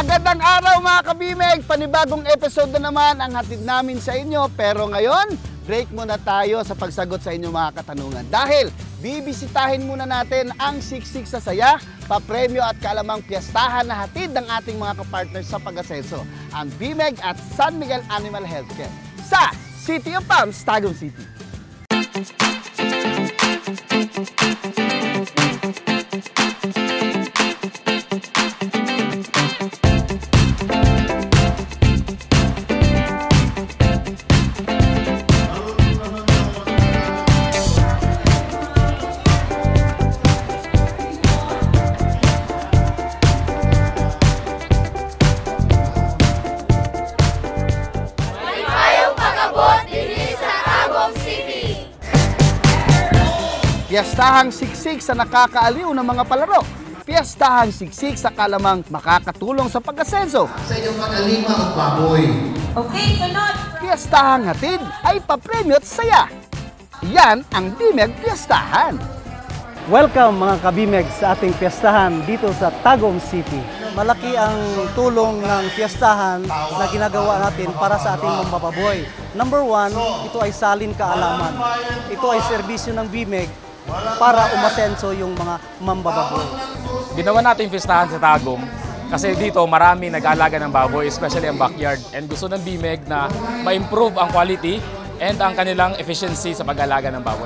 Magandang araw mga kabimeg! Panibagong episode na naman ang hatid namin sa inyo. Pero ngayon, break muna tayo sa pagsagot sa inyong mga katanungan. Dahil bibisitahin muna natin ang Siksik sa Saya, papremyo at kalamang piyestahan na hatid ng ating mga kapartners sa pag-asenso, ang BMEG at San Miguel Animal Healthcare sa City of Palms, Tagum City. Piyestahang siksik sa nakakaaliw ng mga palaro. Piyestahang siksik sa kalamang makakatulong sa pag-asenso. Sa inyong pag-alima ang baboy. Okay, sunod! Piyestahang hatid ay papremyo at saya. Yan ang BMEG Piyestahan. Welcome mga kabimeg sa ating piyestahan dito sa Tagum City. Malaki ang tulong ng piyestahan na ginagawa natin para sa ating mambababoy. Number one, ito ay salin kaalaman. Ito ay serbisyo ng BMEG para umasenso yung mga mambababoy. Ginawa natin yung piyestahan sa Tagum kasi dito marami nag-aalaga ng baboy, especially ang backyard. And gusto ng BMEG na ma-improve ang quality and ang kanilang efficiency sa pag-aalaga ng baboy.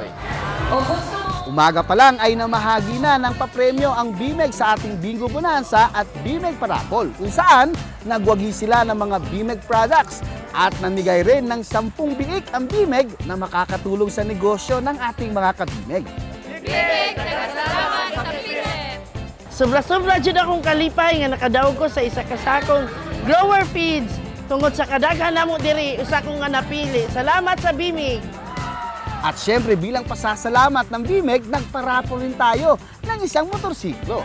Umaga pa lang ay namahagi na ng papremyo ang BMEG sa ating Bingo Bonanza at BMEG Parapol, kung saan nagwagi sila ng mga BMEG products at namigay rin ng 10 biik ang BMEG na makakatulong sa negosyo ng ating mga kabimeg. BMEG, nagkasalamat sa BMEG! Sobra-sobra dyan akong kalipay nga nakadaog ko sa isa kasakong grower feeds. Tungod sa kadaghan namo diri, usa ko nga napili. Salamat sa BMEG! At syempre bilang pasasalamat ng BMEG, nagparapol rin tayo ng isang motorsiklo.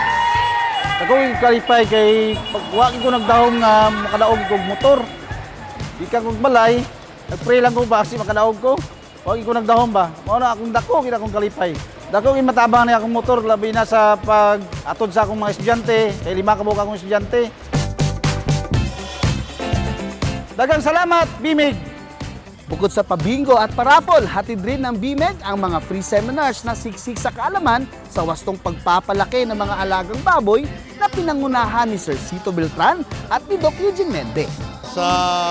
Ako yung kalipay kay pagwagi ko nagdahong nga makadaog kong motor. Di ka kong balay, nagpray lang ko ba kasi makadaog ko. Wagi ko nagdahong ba? Mao na akong dako, kita akong kalipay. Dako yung matabang na akong motor, labi na sa pag-atod sa akong mga estudyante. Kay 5 ka buka akong estudyante. Dagang salamat, BMEG! Bukod sa pabingo at parapol, hatid rin ng BMEG ang mga free seminars na siksik sa kaalaman sa wastong pagpapalaki ng mga alagang baboy na pinangunahan ni Sir Cito Beltran at ni Doc Eugene Mende. Sa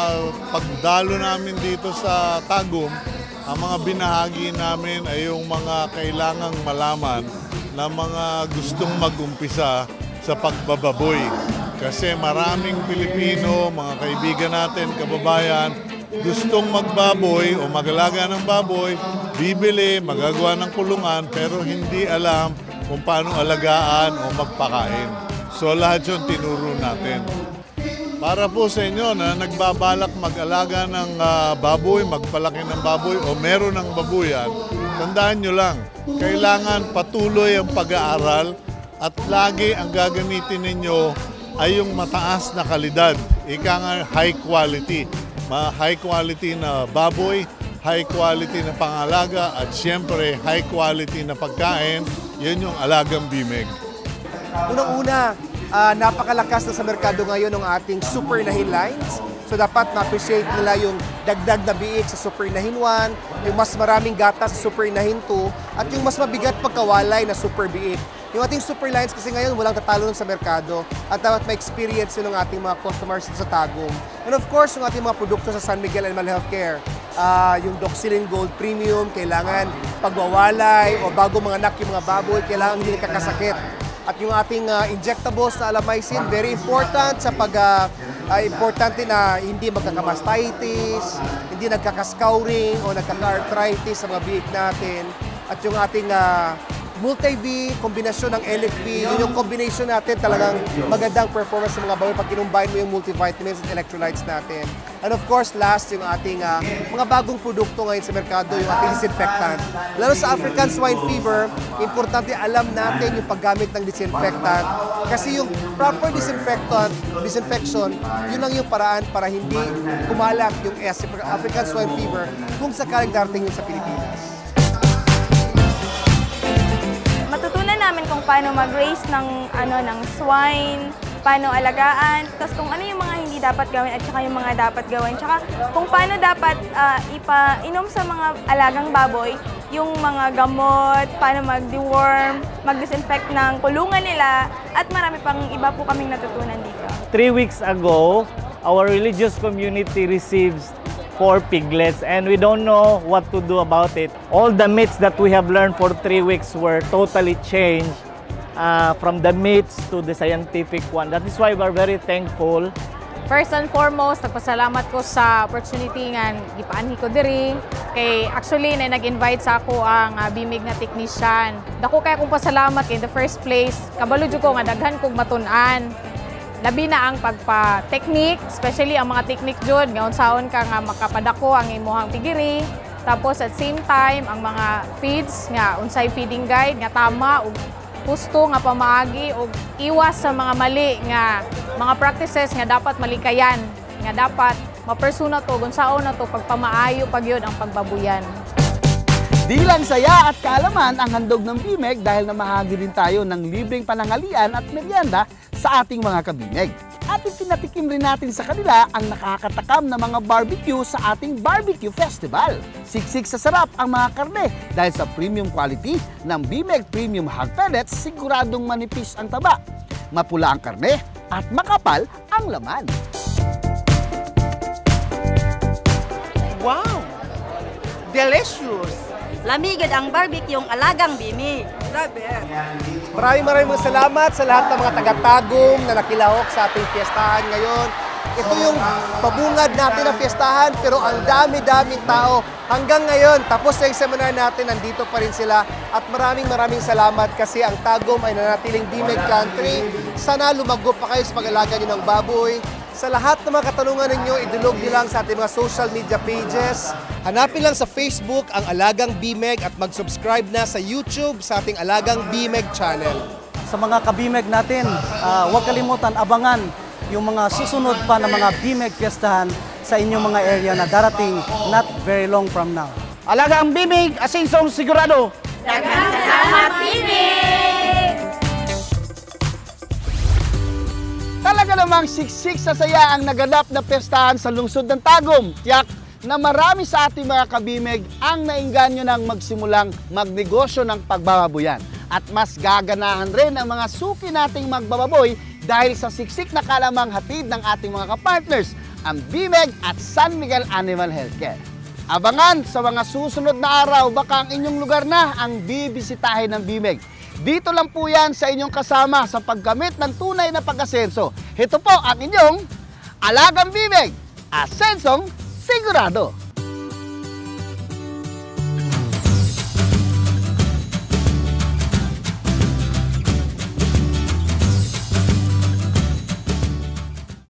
pagdalo namin dito sa Tagum, ang mga binahagi namin ay yung mga kailangang malaman na mga gustong mag-umpisa sa pagbababoy. Kasi maraming Pilipino, mga kaibigan natin, kababayan, gustong magbaboy o mag-alaga ng baboy, bibili, magagawa ng kulungan, pero hindi alam kung paano alagaan o magpakain. So lahat yun tinuro natin. Para po sa inyo na nagbabalak mag-alaga ng baboy, magpalaki ng baboy o meron ng babuyan, tandaan nyo lang, kailangan patuloy ang pag-aaral at lagi ang gagamitin ninyo ay yung mataas na kalidad, ika nga high quality. High quality na baboy, high quality na pangalaga at siyempre high quality na pagkain, yan yung alagang BMEG. Unang-una, napakalakas na sa merkado ngayon ng ating Super Nahin lines. So dapat ma-appreciate nila yung dagdag na biik sa Super Nahin 1, yung mas maraming gatas sa Super Nahin 2, at yung mas mabigat pagkawalay na Super biik. Yung ating super lines kasi ngayon walang tatalo sa merkado at dapat ma-experience yun ng ating mga customers sa Tagum. And of course, yung ating mga produkto sa San Miguel Animal Healthcare, yung Doxylin Gold Premium, kailangan pagwawalay o bago mga anak yung mga baboy, kailangan hindi nakakasakit. At yung ating injectables na alamycin, very important sa importante na hindi magkakamastitis, hindi nagkakaskouring o nagkaka-arthritis sa mga biik natin. At yung ating multi-V, kombinasyon ng LFV, yun yung combination natin talagang magandang performance sa mga baboy pag kinumbine mo yung multivitamins and electrolytes natin. And of course, last, yung ating mga bagong produkto ngayon sa merkado, yung ating disinfectant. Lalo sa African Swine Fever, importante alam natin yung paggamit ng disinfectant kasi yung proper disinfection, yun lang yung paraan para hindi kumalat yung African Swine Fever kung sakaling darating yun sa Pilipinas. Matutunan namin kung paano mag-raise ng swine, paano alagaan, tapos kung ano yung mga hindi dapat gawin at saka yung mga dapat gawin. Tsaka kung paano dapat ipainom sa mga alagang baboy yung mga gamot, paano mag-deworm, mag-disinfect ng kulungan nila, at marami pang iba po kaming natutunan dito. 3 weeks ago, our religious community receives 4 piglets and we don't know what to do about it. All the myths that we have learned for 3 weeks were totally changed from the myths to the scientific one. That is why we're very thankful. First and foremost, nagpasalamat ko sa opportunity nga gipaanhi ko diri. Kay actually na nag-invite sa ako ang BIMIG na technician. Dako kay akong pasalamat in the first place. Kabalo jud ko nga daghan kog matun-an. Labi na ang pagpa-technique, especially ang mga technique jud nga unsaon ka nga makapadako ang imuhang pigiri. Tapos at same time ang mga feeds nga unsay feeding guide nga tama ug gusto nga pamaagi o iwas sa mga mali nga mga practices nga dapat malikayan, nga dapat mapersona to, unsaon na to pagpamaayo pagyod ang pagbabuyan. Di lang saya at kaalaman ang handog ng BIMIG dahil namahagi din tayo ng libreng panangalian at merienda sa ating mga kabimig. At pinatikim rin natin sa kanila ang nakakatakam na mga barbecue sa ating barbecue festival. Siksik sa sarap ang mga karne dahil sa premium quality ng BIMIG Premium Hog Pellets, siguradong manipis ang taba, mapula ang karne at makapal ang laman. Wow! Delicious! Lamigad ang barbecue yung alagang BIMIG. Grabe! Maraming salamat sa lahat ng mga taga-Tagum na nakilahok sa ating fiestahan ngayon. Ito yung pabungad natin ng fiestahan, pero ang dami-daming tao. Hanggang ngayon, tapos na yung seminar natin, nandito pa rin sila. At maraming salamat kasi ang Tagum ay nanatiling BIMIG country. Sana lumago pa kayo sa pag-alaga nyo ng baboy. Sa lahat ng mga katanungan ninyo, idulog nyo lang sa ating mga social media pages. Hanapin lang sa Facebook ang Alagang BIMIG at mag-subscribe na sa YouTube sa ating Alagang BIMIG channel. Sa mga kabimig natin, huwag kalimutan, abangan yung mga susunod pa na mga BIMIG fiestahan sa inyong mga area na darating not very long from now. Alagang BIMIG, asinsong sigurado! Daghang salamat, BIMIG! Talaga namang siksik sa saya ang naganap na pestahan sa lungsod ng Tagum. Tiyak na marami sa ating mga kabimig ang nainganyo ng magsimulang magnegosyo ng pagbababoyan. At mas gaganahan rin ang mga suki nating magbababoy dahil sa siksik na kalamang hatid ng ating mga kapartners, ang BIMIG at San Miguel Animal Healthcare. Abangan sa mga susunod na araw, baka ang inyong lugar na ang bibisitahin ng BIMIG. Dito lang po yan sa inyong kasama sa paggamit ng tunay na pag-asenso. Ito po ang inyong Alagang BIMIG, asensong sigurado.